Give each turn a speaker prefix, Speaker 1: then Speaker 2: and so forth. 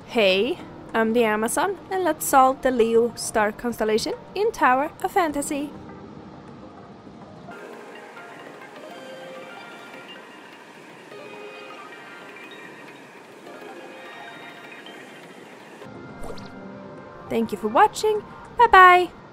Speaker 1: Hey, I'm the Amazon, and let's solve the Leo star constellation in Tower of Fantasy. Thank you for watching, bye bye!